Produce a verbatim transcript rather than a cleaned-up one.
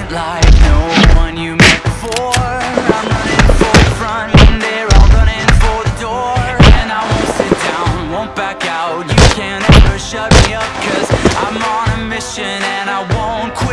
like no one you met before. I'm running for the front when they're all running for the door. And I won't sit down, won't back out. You can't ever shut me up, cause I'm on a mission and I won't quit.